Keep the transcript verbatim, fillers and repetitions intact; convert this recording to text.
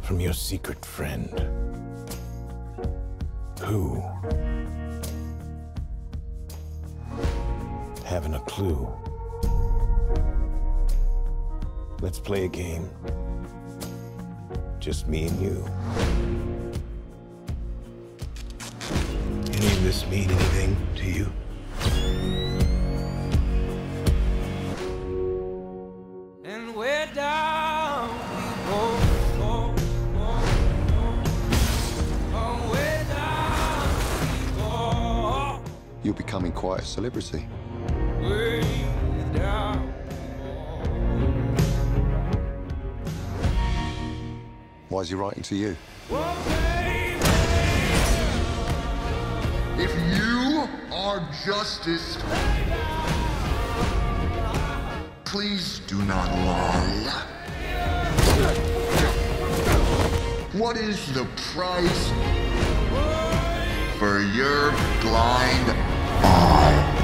from your secret friend. Who? Haven't a clue. Let's play a game. Just me and you. Any of this mean anything to you? And we're down we go, go, go, go. Oh, we're down we go. You're becoming quite a celebrity. Way down. Why is he writing to you? Oh, baby. If you are justice, please do not lie. What is the price for your blind eye?